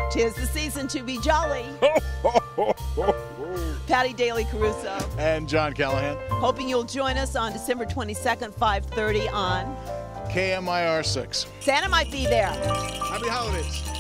'Tis the season to be jolly. Patty Daly Caruso. And John Callahan. Hoping you'll join us on December 22nd, 5:30 on KMIR 6. Santa might be there. Happy holidays.